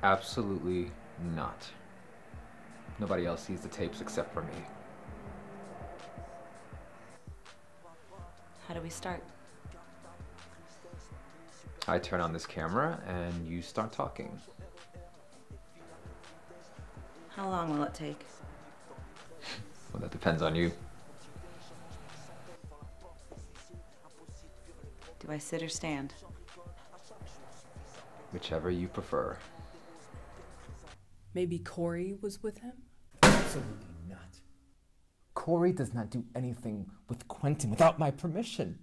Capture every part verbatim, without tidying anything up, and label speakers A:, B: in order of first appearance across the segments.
A: Absolutely not. Nobody else sees the tapes except for me.
B: How do we start?
A: I turn on this camera and you start talking.
B: How long will it take?
A: Well, that depends on you.
B: Do I sit or stand?
A: Whichever you prefer.
C: Maybe Corey was with him?
D: Absolutely not. Corey does not do anything with Quentin without my permission.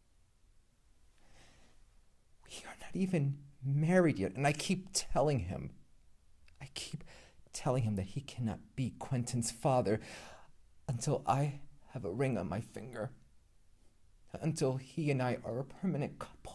D: We are not even married yet, and I keep telling him, I keep telling him that he cannot be Quentin's father until I have a ring on my finger, until he and I are a permanent couple.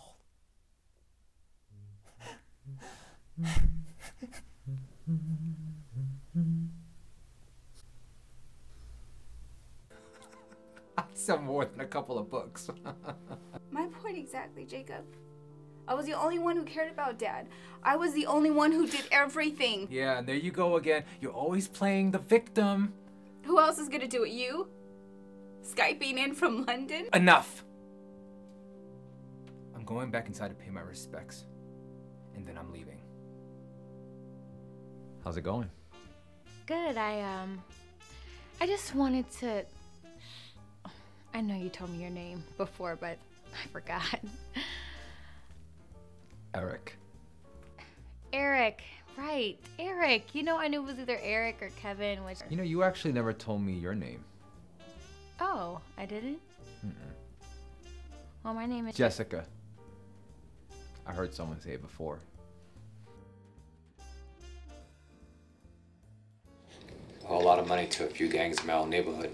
D: I sell more than a couple of books.
E: My point exactly, Jacob. I was the only one who cared about Dad. I was the only one who did everything.
D: Yeah, and there you go again. You're always playing the victim.
E: Who else is gonna do it? You? Skyping in from London?
D: Enough! I'm going back inside to pay my respects. And then I'm leaving.
A: How's it going?
F: Good. I, um, I just wanted to, I know you told me your name before, but I forgot.
A: Eric.
F: Eric, right. Eric. You know, I knew it was either Eric or Kevin, which...
A: You know, you actually never told me your name.
F: Oh, I didn't?
A: Mm-mm.
F: Well, my name is...
A: Jessica. I heard someone say it before.
G: A whole lot of money to a few gangs in my old neighborhood.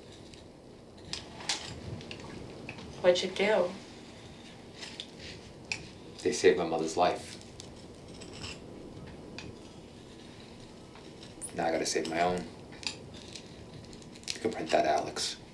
H: What'd you do?
G: They saved my mother's life. Now I gotta save my own. You can print that, Alex.